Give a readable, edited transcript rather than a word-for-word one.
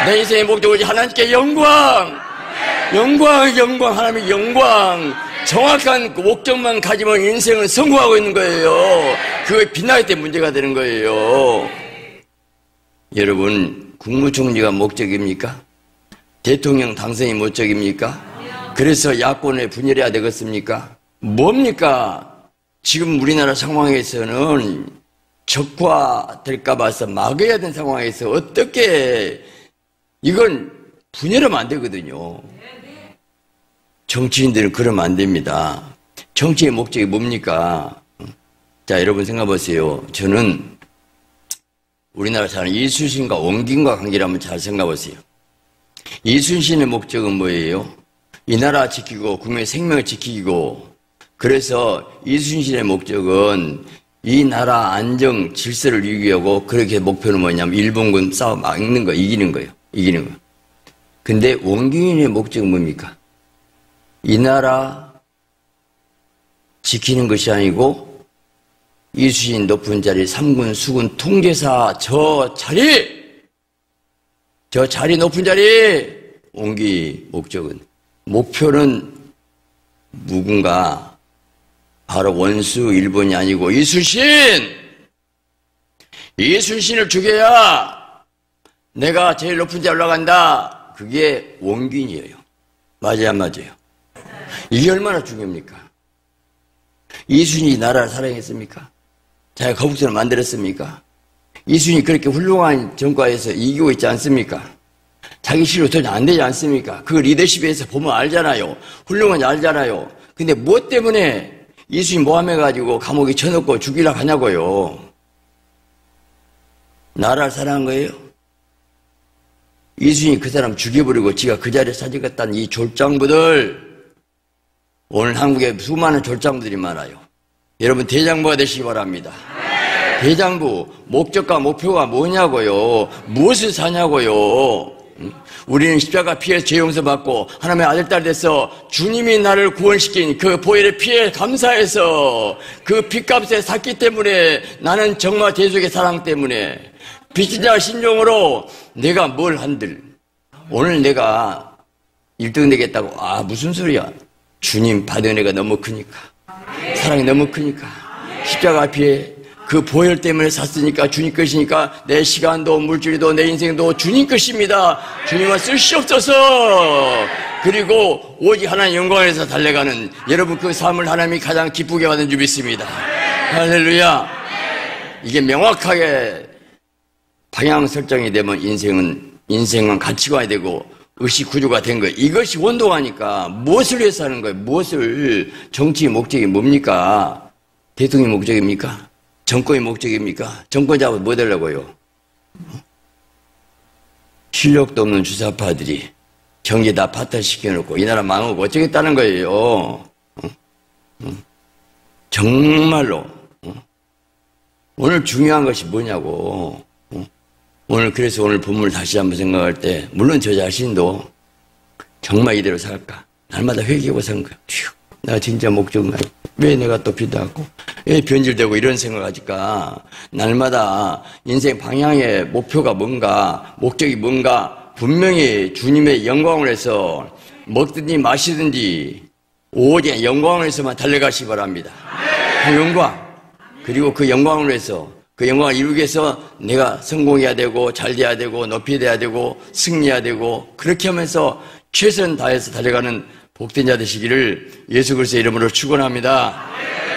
내 인생의 목적은 오직 하나님께 영광, 하나님의 영광. 정확한 그 목적만 가지면 인생은 성공하고 있는 거예요. 그거에 빛나기 때문에 문제가 되는 거예요. 여러분, 국무총리가 목적입니까? 대통령 당선이 목적입니까? 그래서 야권에 분열해야 되겠습니까? 뭡니까? 지금 우리나라 상황에서는 적화될까 봐서 막아야 되는 상황에서 어떻게 이건 분열하면 안 되거든요. 정치인들은 그러면 안 됩니다. 정치의 목적이 뭡니까? 자, 여러분 생각해 보세요. 저는 우리나라 사람 이순신과 원균과 관계를 한번 잘 생각해 보세요. 이순신의 목적은 뭐예요? 이 나라 지키고 국민의 생명을 지키고, 그래서 이순신의 목적은 이 나라 안정 질서를 유지하고, 그렇게 목표는 뭐냐면 일본군 싸움 막는 거, 이기는 거예요. 근데 원균의 목적은 뭡니까? 이 나라 지키는 것이 아니고 이순신 높은 자리 3군 수군 통제사 저 자리 높은 자리 원기 목표는 누군가? 바로 원수 일본이 아니고 이순신을 죽여야 내가 제일 높은 자리 올라간다. 그게 원균이에요. 맞아요, 안 맞아요? 이게 얼마나 중요합니까? 이순신이 나라를 사랑했습니까? 자기가 거북선을 만들었습니까? 이순신이 그렇게 훌륭한 전과에서 이기고 있지 않습니까? 자기 실로 도저히 안 되지 않습니까? 그 리더십에서 보면 알잖아요. 훌륭한지 알잖아요. 근데 뭐 때문에 이순신이 모함해가지고 감옥에 쳐넣고 죽이려고 하냐고요. 나라를 사랑한 거예요? 이순신이 그 사람 죽여버리고 지가 그 자리에 사직했다는 이 졸장부들, 오늘 한국에 수많은 졸장부들이 많아요. 여러분 대장부가 되시기 바랍니다. 대장부, 목적과 목표가 뭐냐고요. 무엇을 사냐고요. 우리는 십자가 피해서 죄 용서받고 하나님의 아들, 딸 돼서 주님이 나를 구원시킨 그 보혈의 피에 감사해서 그 핏값에 샀기 때문에, 나는 정말 대속의 사랑 때문에 빚진 자 신용으로 내가 뭘 한들, 오늘 내가 1등 되겠다고, 무슨 소리야. 주님 받은 은혜가 너무 크니까, 사랑이 너무 크니까, 십자가 피에 그 보혈 때문에 샀으니까 주님 것이니까 내 시간도 물질도 내 인생도 주님 것입니다. 주님은 쓸시없어서. 그리고 오직 하나님 영광을 위해서 달려가는 여러분, 그 삶을 하나님이 가장 기쁘게 하는 줄 믿습니다. 할렐루야. 이게 명확하게 방향 설정이 되면 인생은 가치관이 되고 의식 구조가 된 거예요. 이것이 원동하니까 무엇을 위해서 하는 거예요? 무엇을, 정치의 목적이 뭡니까? 대통령의 목적입니까? 정권의 목적입니까? 정권 잡아서 뭐 되려고요? 실력도 없는 주사파들이 경제 다 파탄시켜놓고 이 나라 망하고 어쩌겠다는 거예요. 정말로. 오늘 중요한 것이 뭐냐고. 그래서 오늘 본문을 다시 한번 생각할 때, 물론 저 자신도 정말 이대로 살까? 날마다 회개하고 산 거야. 나 진짜 목적은 왜 내가 또 비도하고, 왜 변질되고 이런 생각하니까, 날마다 인생 방향의 목표가 뭔가, 목적이 뭔가, 분명히 주님의 영광을 위해서 먹든지 마시든지 오직 영광을 위해서만 달려가시기 바랍니다. 그 영광, 그리고 그 영광을 위해서, 그 영광을 이루기 위해서 내가 성공해야 되고 잘 돼야 되고 높이 돼야 되고 승리해야 되고, 그렇게 하면서 최선 다해서 달려가는 복된 자 되시기를 예수 그리스도의 이름으로 축원합니다.